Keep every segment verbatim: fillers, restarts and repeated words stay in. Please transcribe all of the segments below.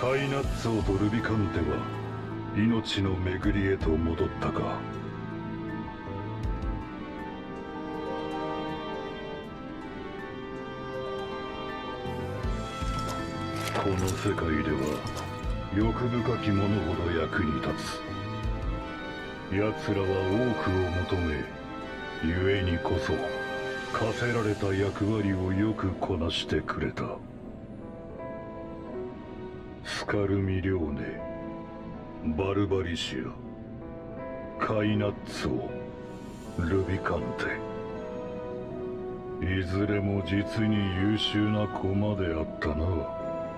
カイナッツォとルビカンテは命の巡りへと戻ったか。この世界では欲深き者ほど役に立つ。奴らは多くを求め、故にこそ課せられた役割をよくこなしてくれた。スカルミリョーネ、バルバリシア、カイナッツォ、ルビカンテ、いずれも実に優秀な駒であったな。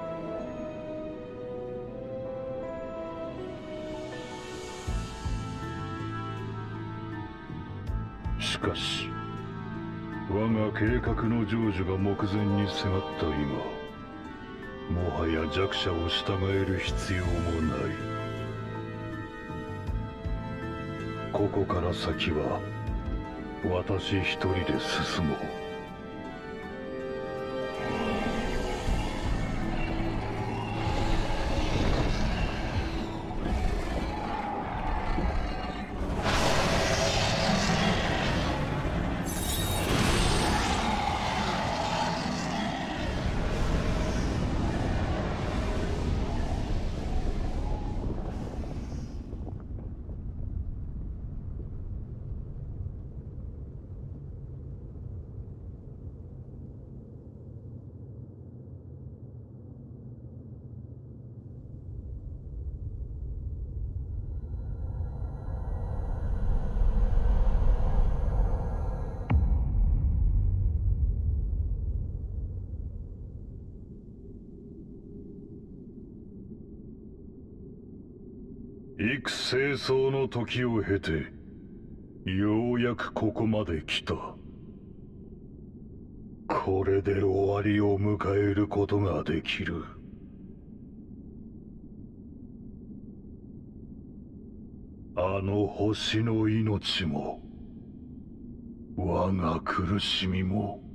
しかし我が計画の成就が目前に迫った今、もはや弱者を従える必要もない。ここから先は私一人で進もう。幾清掃の時を経てようやくここまで来た。これで終わりを迎えることができる。あの星の命も我が苦しみも